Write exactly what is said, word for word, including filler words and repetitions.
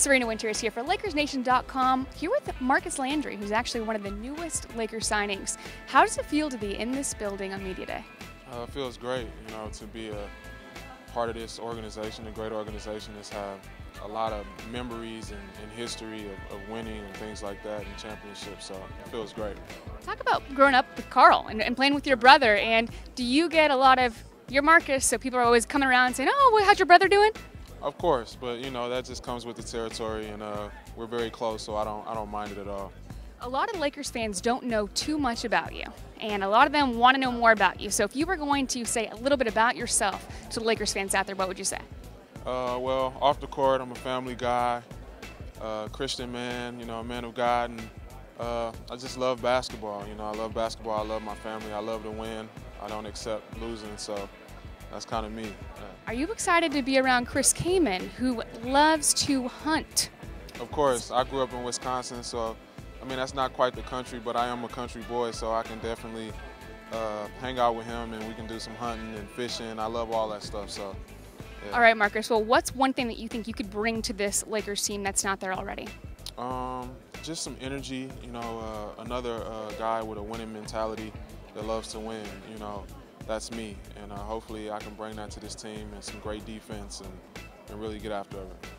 Serena Winters here for Lakers Nation dot com, here with Marcus Landry, who's actually one of the newest Lakers signings. How does it feel to be in this building on Media Day? Uh, it feels great, you know, to be a part of this organization, a great organization that's had a lot of memories and, and history of, of winning and things like that and championships, so it feels great. Talk about growing up with Carl and, and playing with your brother, and do you get a lot of, you're Marcus, so people are always coming around and saying, oh, well, how's your brother doing? Of course, but you know, that just comes with the territory, and uh, we're very close, so I don't, I don't mind it at all. A lot of Lakers fans don't know too much about you, and a lot of them want to know more about you. So if you were going to say a little bit about yourself to the Lakers fans out there, what would you say? Uh, well, off the court, I'm a family guy, uh, Christian man, you know, a man of God, and uh, I just love basketball. You know, I love basketball, I love my family, I love to win. I don't accept losing, so that's kind of me. Yeah. Are you excited to be around Chris Kaman, who loves to hunt? Of course, I grew up in Wisconsin, so I mean, that's not quite the country, but I am a country boy, so I can definitely uh, hang out with him and we can do some hunting and fishing. I love all that stuff, so. Yeah. All right, Marcus, well, what's one thing that you think you could bring to this Lakers team that's not there already? Um, just some energy, you know, uh, another uh, guy with a winning mentality that loves to win, you know, that's me. And uh, hopefully I can bring that to this team and some great defense and, and really get after it.